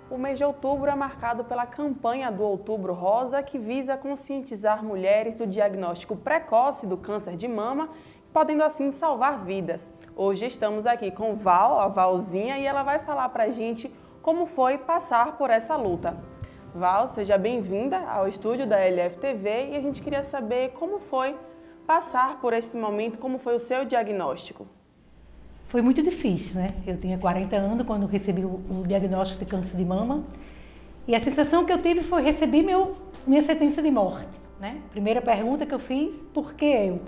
O mês de outubro é marcado pela campanha do Outubro Rosa, que visa conscientizar mulheres do diagnóstico precoce do câncer de mama, podendo assim salvar vidas. Hoje estamos aqui com Val, a Valzinha, e ela vai falar pra gente como foi passar por essa luta. Val, seja bem-vinda ao estúdio da LFTV e a gente queria saber como foi passar por este momento, como foi o seu diagnóstico. Foi muito difícil, né? Eu tinha 40 anos quando recebi o diagnóstico de câncer de mama e a sensação que eu tive foi receber minha sentença de morte, né? Primeira pergunta que eu fiz, por que eu?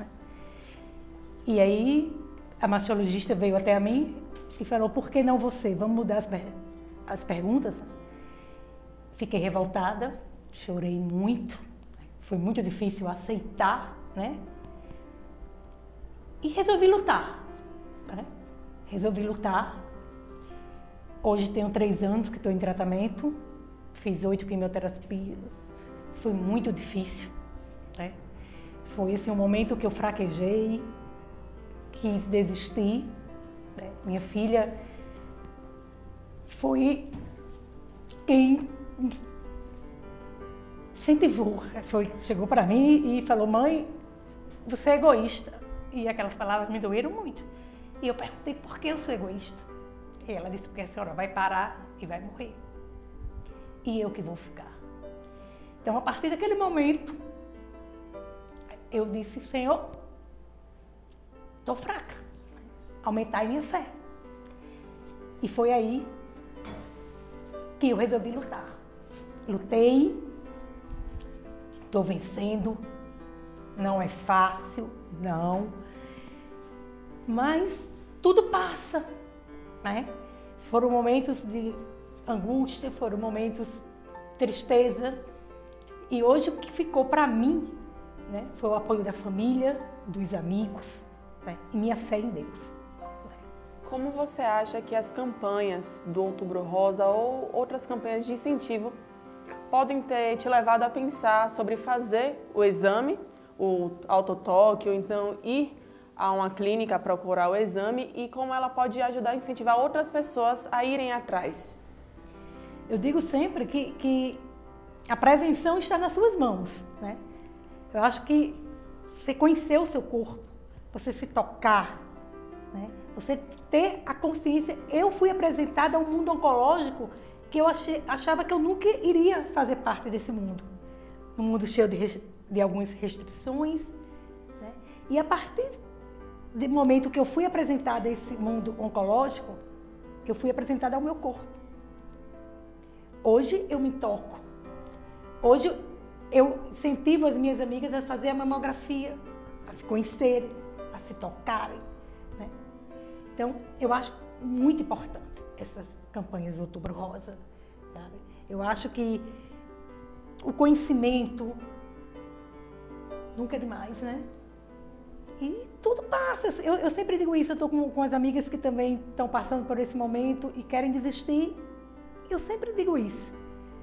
E aí a mastologista veio até a mim e falou, por que não você? Vamos mudar as perguntas? Fiquei revoltada, chorei muito, foi muito difícil aceitar, né? E resolvi lutar. Resolvi lutar. Hoje tenho 3 anos que estou em tratamento, fiz 8 quimioterapias, foi muito difícil, né? Foi assim, um momento que eu fraquejei, quis desistir, né? Minha filha foi quem incentivou, chegou para mim e falou, mãe, você é egoísta. E aquelas palavras me doeram muito. E eu perguntei por que eu sou egoísta. E ela disse, porque a senhora vai parar e vai morrer. E eu que vou ficar. Então, a partir daquele momento, eu disse, Senhor, estou fraca. Aumentai minha fé. E foi aí que eu resolvi lutar. Lutei, estou vencendo, não é fácil, não. Mas tudo passa, né? Foram momentos de angústia, foram momentos de tristeza. E hoje o que ficou para mim, né, foi o apoio da família, dos amigos, né, e minha fé em Deus. Como você acha que as campanhas do Outubro Rosa ou outras campanhas de incentivo podem ter te levado a pensar sobre fazer o exame, o autotoque, ou então ir a uma clínica procurar o exame e como ela pode ajudar a incentivar outras pessoas a irem atrás? Eu digo sempre que a prevenção está nas suas mãos, né? Eu acho que você conhecer o seu corpo, você se tocar, né? Você ter a consciência. Eu fui apresentada a um mundo oncológico que eu achava que eu nunca iria fazer parte desse mundo. Um mundo cheio de algumas restrições, né? E a partir do momento que eu fui apresentada a esse mundo oncológico, eu fui apresentada ao meu corpo. Hoje eu me toco. Hoje eu incentivo as minhas amigas a fazer a mamografia, a se conhecerem, a se tocarem, né? Então, eu acho muito importante essas campanhas do Outubro Rosa, sabe? Eu acho que o conhecimento nunca é demais, né? E tudo passa. Eu sempre digo isso, eu estou com as amigas que também estão passando por esse momento e querem desistir. Eu sempre digo isso.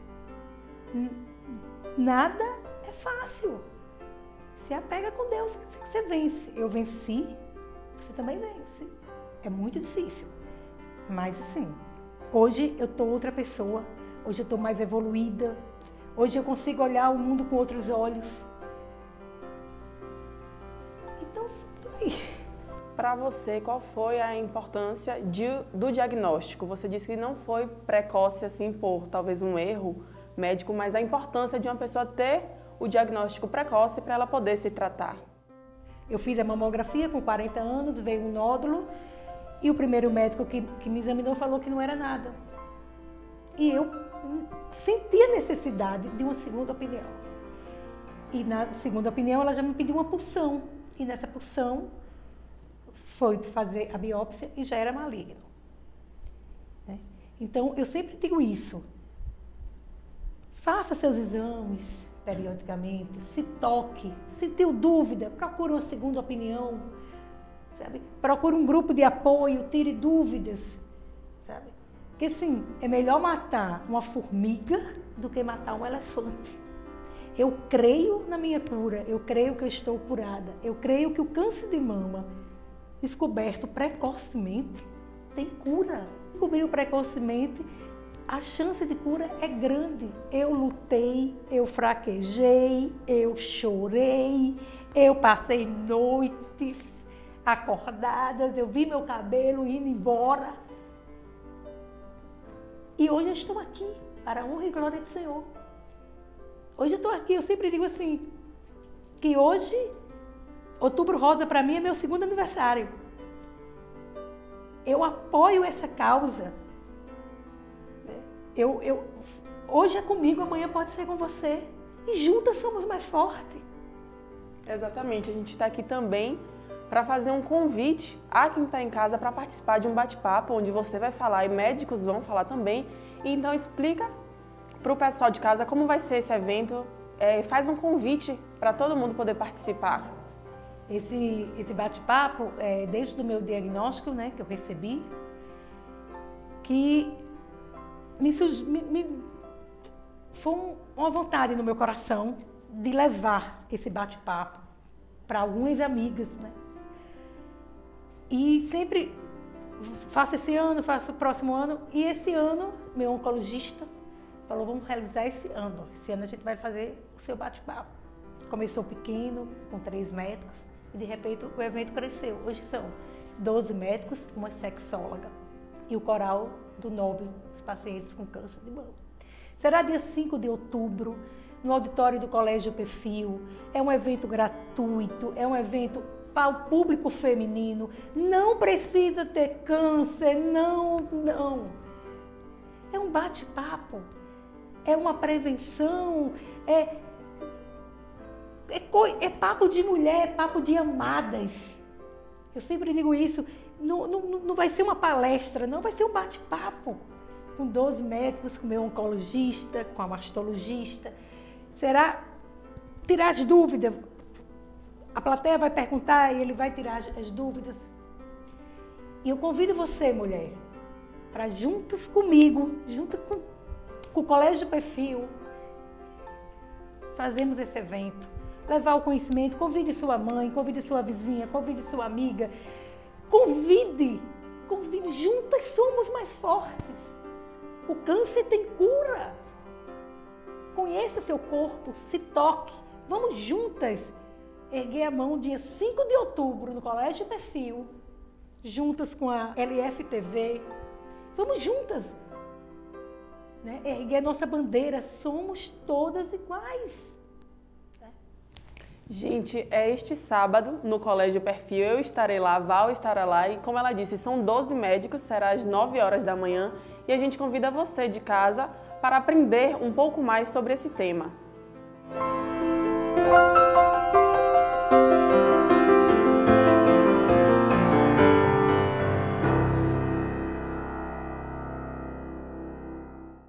Nada é fácil. Se apega com Deus, você vence. Eu venci, você também vence. É muito difícil. Mas assim, hoje eu estou outra pessoa. Hoje eu estou mais evoluída. Hoje eu consigo olhar o mundo com outros olhos. Para você, qual foi a importância do diagnóstico? Você disse que não foi precoce assim por talvez um erro médico, mas a importância de uma pessoa ter o diagnóstico precoce para ela poder se tratar. Eu fiz a mamografia com 40 anos, veio um nódulo e o primeiro médico que me examinou falou que não era nada. E eu senti a necessidade de uma segunda opinião. E na segunda opinião ela já me pediu uma punção. E nessa punção foi fazer a biópsia e já era maligno, né? Então, eu sempre digo isso. Faça seus exames periodicamente, se toque, se tem dúvida, procure uma segunda opinião, sabe? Procure um grupo de apoio, tire dúvidas, sabe? Porque, assim, é melhor matar uma formiga do que matar um elefante. Eu creio na minha cura, eu creio que eu estou curada, eu creio que o câncer de mama descoberto precocemente tem cura. Descobriu precocemente, a chance de cura é grande. Eu lutei, eu fraquejei, eu chorei, eu passei noites acordadas, eu vi meu cabelo indo embora. E hoje eu estou aqui, para a honra e glória do Senhor. Hoje eu estou aqui, eu sempre digo assim, que hoje, Outubro Rosa para mim é meu segundo aniversário. Eu apoio essa causa. Hoje é comigo, amanhã pode ser com você. E juntas somos mais fortes. Exatamente, a gente está aqui também para fazer um convite a quem está em casa para participar de um bate-papo, onde você vai falar e médicos vão falar também. E então explica para o pessoal de casa como vai ser esse evento, faz um convite para todo mundo poder participar. Esse bate-papo, desde o meu diagnóstico, né, que eu recebi, que foi uma vontade no meu coração de levar esse bate-papo para algumas amigas, né? E sempre faço esse ano, faço o próximo ano, e esse ano meu oncologista falou, vamos realizar esse ano. Esse ano a gente vai fazer o seu bate-papo. Começou pequeno, com 3 médicos, e de repente o evento cresceu. Hoje são 12 médicos, uma sexóloga e o coral do Nobel, os pacientes com câncer de mama. Será dia 5 de outubro, no auditório do Colégio Perfil. É um evento gratuito, é um evento para o público feminino. Não precisa ter câncer, não. É um bate-papo, é uma prevenção, é papo de mulher, é papo de amadas. Eu sempre digo isso, não vai ser uma palestra, não, vai ser um bate-papo com 12 médicos, com o meu oncologista, com a mastologista. Será tirar as dúvidas. A plateia vai perguntar e ele vai tirar as dúvidas. E eu convido você, mulher, para juntos comigo, junto com o Colégio Perfil, fazermos esse evento. Levar o conhecimento, convide sua mãe, convide sua vizinha, convide sua amiga. Convide, juntas somos mais fortes. O câncer tem cura. Conheça seu corpo, se toque. Vamos juntas erguer a mão dia 5 de outubro no Colégio Perfil, juntas com a LFTV. Vamos juntas, né? Erguer nossa bandeira. Somos todas iguais. Gente, é este sábado no Colégio Perfil, eu estarei lá, a Val estará lá e, como ela disse, são 12 médicos, será às 9 horas da manhã e a gente convida você de casa para aprender um pouco mais sobre esse tema.